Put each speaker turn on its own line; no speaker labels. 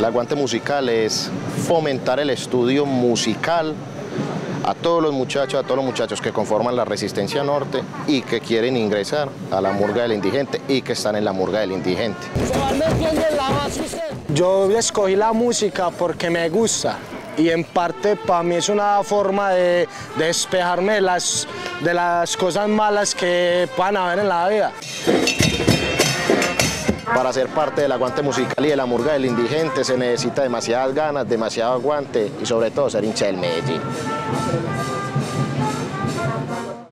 El aguante musical es fomentar el estudio musical a todos los muchachos que conforman la Resistencia Norte y que quieren ingresar a la Murga del Indigente y que están en la Murga del Indigente.
Yo escogí la música porque me gusta y en parte para mí es una forma de despejarme de las cosas malas que puedan haber en la vida.
Para ser parte del aguante musical y de la Murga del Indigente se necesita demasiadas ganas, demasiado aguante y sobre todo ser hincha del Medellín.